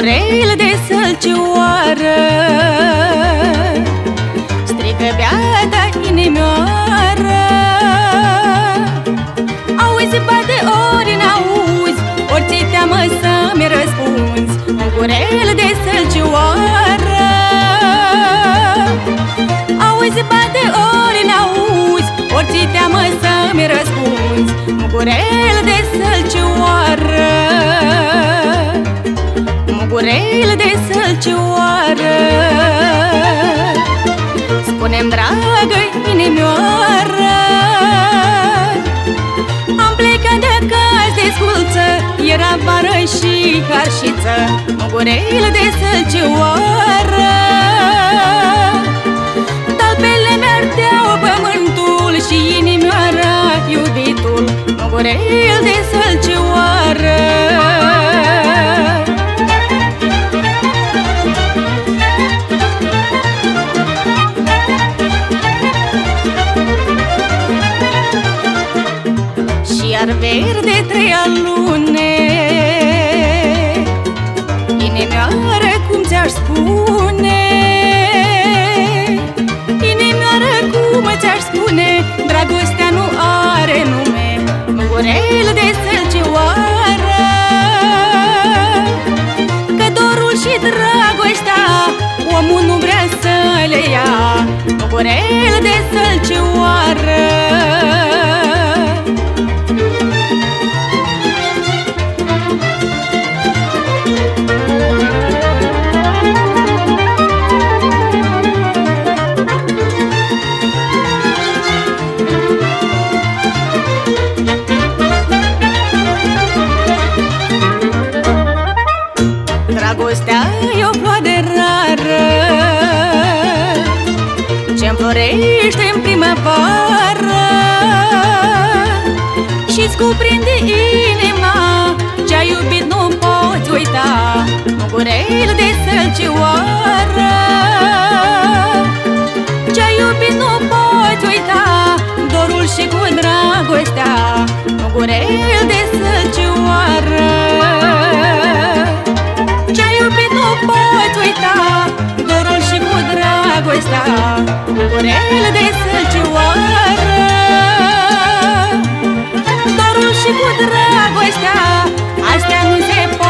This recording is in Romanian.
Mugurel de salcioară, strigă beata inimioară. Auzi, bate ori n-auzi, ori ți teamă să-mi răspunzi. Mugurel de salcioară, auzi, bate ori n-auzi, ori ți teamă să-mi răspunzi. Mugurel de salcioară, Mugurel de salcioară, spune-mi, dragă inimioară, am plecat de acasă de sculță, era vară și harșiță. Mugurel de salcioară, talpele mi-ardeau pământul și inimioara iubitul. Mugurel de salcioară, iar verde treia lune, inimioară, cum ți-aș spune, inimioară, cum ți-aș spune, dragostea nu are nume. Mugurel de salcioară, că dorul și dragostea omul nu vrea să le ia. Mugurel de salcioară, dragostea e o floare rară ce înflorește în primăvară și-ți cuprinde inima, ce-ai iubit nu poți uita. Mugurel de salcioară, ce-ai iubit nu poți uita, dorul și cu dragostea. Mugurel de salcioară, ce-ai iubit nu poți uita, dorul și cu dragostea. Mugurel de salcioară, dorul și cu dragostea, astea nu se